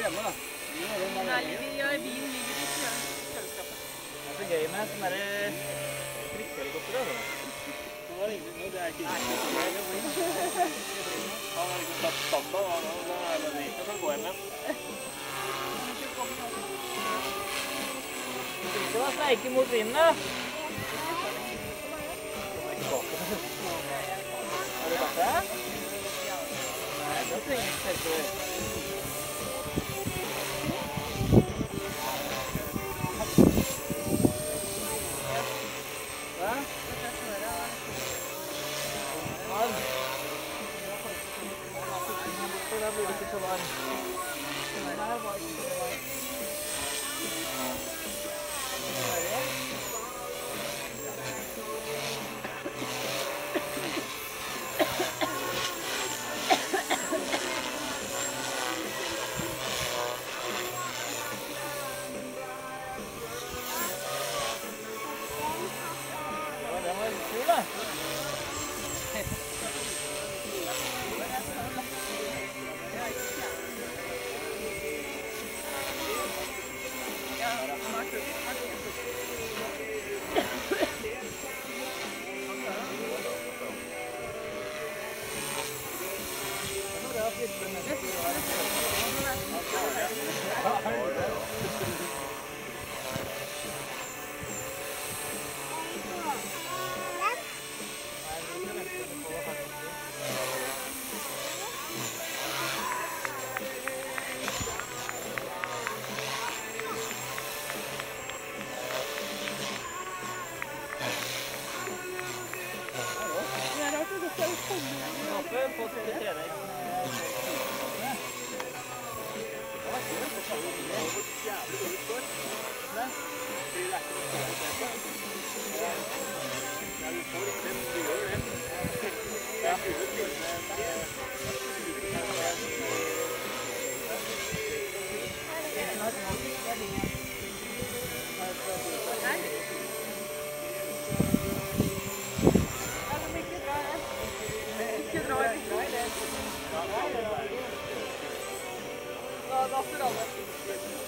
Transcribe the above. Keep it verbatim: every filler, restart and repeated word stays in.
hjemme da. Nei, vi gjør vin ligger i kjøleskapet. Det er så gøy med sånne der trikkehelikopter, altså. Nå er det ingen, det er ikke ingen. Han har liksom tatt standard, og nå er det ikke for å gå hjem igjen. Det var sneike mot vinden, da. Har du vært det? Nei, det trenger ikke selv til. Hva? Varm. Da blir det ikke så varm. Her var det ikke så varm. Den var kul, da. Da får alle.